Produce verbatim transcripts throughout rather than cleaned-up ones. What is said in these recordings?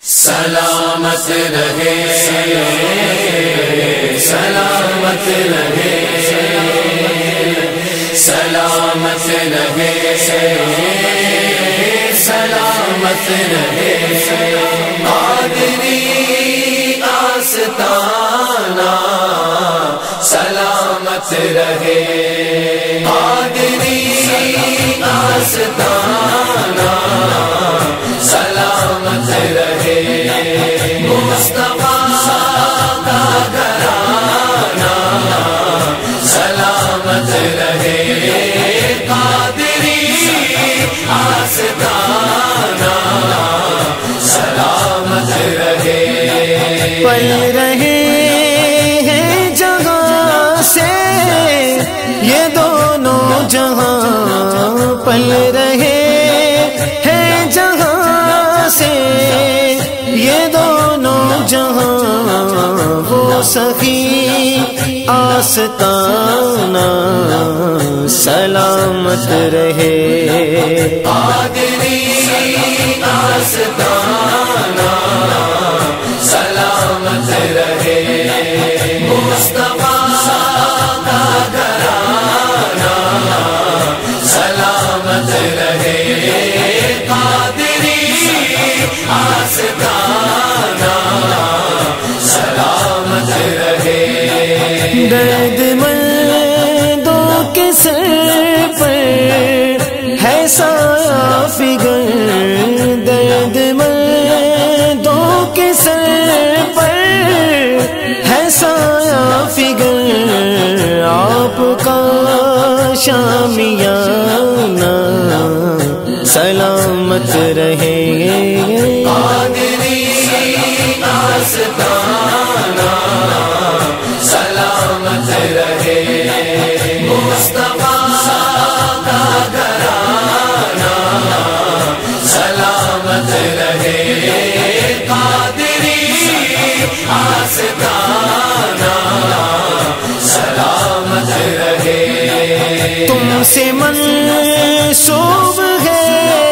سلامت رہے سلامت رہے سلامت رہے سلامت رہے قادری آستانہ سلامت رہے قادری آستانہ سلامت رہے مصطفیٰ کا گھرانہ سلامت رہے قادری آستانہ سلامت رہے پل رہے ہیں جہاں سے یہ دونوں جہاں پل رہے ہیں جہاں سے یہ دونوں جہاں وہ سخی آستانہ سلامت رہے قادری آستانہ سلامت رہے مصطفیٰ کا گھرانہ سلامت رہے قادری آستانہ سلامت رہے درد مندوں کے سر پر ہے سایہ فگر درد مندوں کے سر پر ہے سایہ فگر آپ کا شامیانہ سلامت رہے قادری آستانہ سلامت رہے مصطفیٰ کا گھرانہ سلامت رہے قادری آستانہ سلامت رہے تم سے منسوب ہے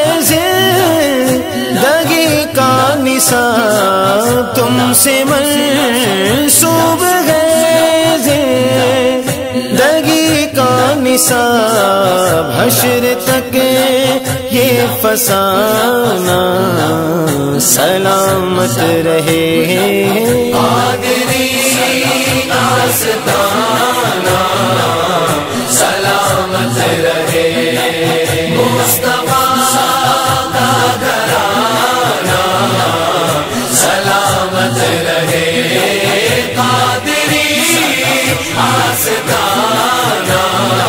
زندگی کا نثار تم سے منسوب ہے زندگی کا نثار حشر تک یہ فسانہ سلامت رہے قادری آستانہ سلامت رہے مصطفیٰ کا گھرانہ سلامت رہے قادری آستانہ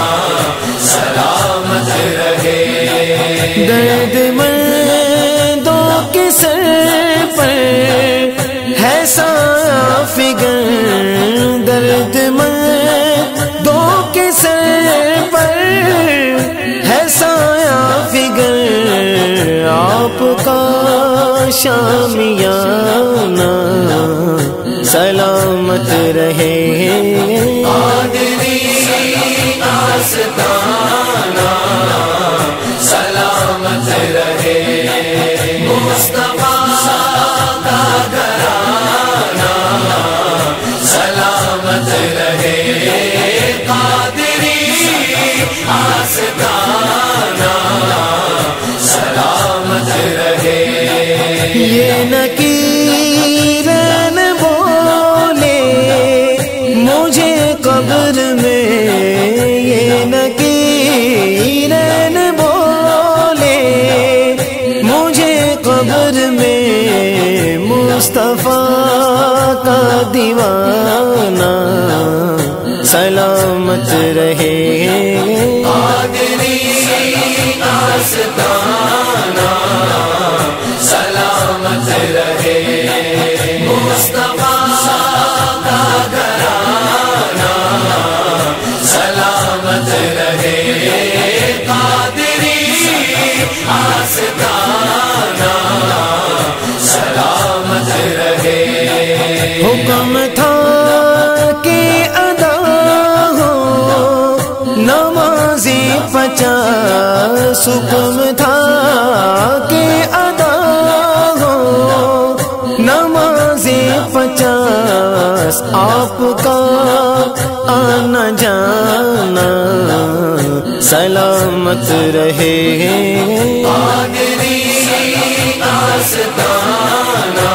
سلامت رہے درد مندوں کے سر پر ہے سایہ فگر درد مندوں کے سر پر ہے سایہ فگر آپ کا شامیانہ سلامت رہے قادری آستانہ سلامت رہے مصطفیٰ کا گھرانہ سلامت رہے قادری آستانہ سلامت رہے یہ نکیرن بولے مجھے قبر میں یہ نکیرن بولے مجھے قبر میں مصطفیٰ کا دیوانہ سلامت رہے قادری آستانہ سلامت رہے مصطفیٰ کا گھرانہ سلامت رہے قادری آستانہ سلامت رہے حکم تھا کہ ادا ہو نمازی پچاس حکم تھا کہ ادا ہو بس آپ کا آنا جانا سلامت رہے قادری آستانہ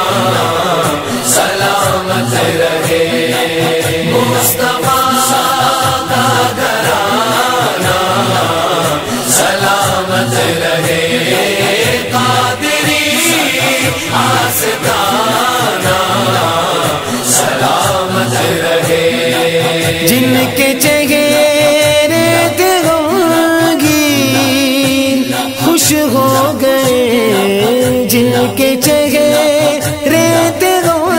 سلامت رہے مصطفیٰ کا گھرانہ سلامت رہے قادری آستانہ سلامت رہے جن کے چہرے تھے غمگین خوش ہو گئے جن کے چہرے تھے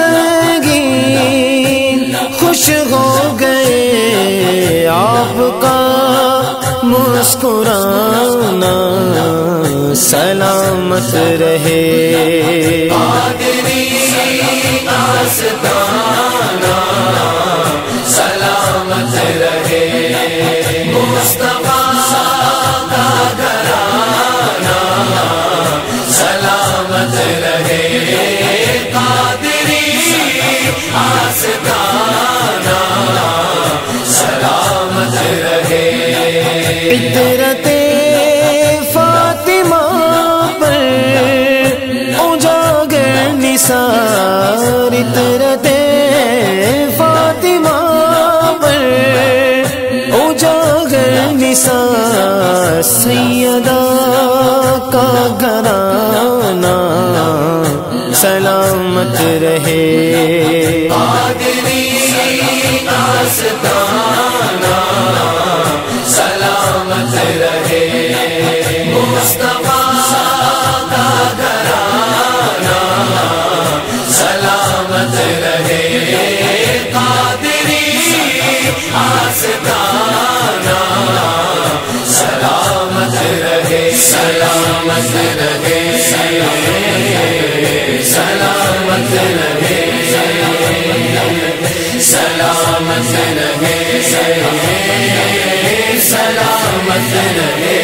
غمگین خوش ہو گئے آپ کا مسکرانا سلامت رہے قادری آستانہ سلامت رہے مصطفیٰ کا گھرانہ سلامت رہے قادری آستانہ سلامت رہے عطرت فاطمہ پر اجاگر نثار عطرت فاطمہ پر اجاگر نثار سیدہ کا گھرانہ سلامت رہے قادری آستانہ سلامت رہے مصطفیٰ کا گھرانہ سلامت رہے قادری آستانہ سلامت رہے سلامت رہے سلامت رہے سلامت رہے سلامت رہے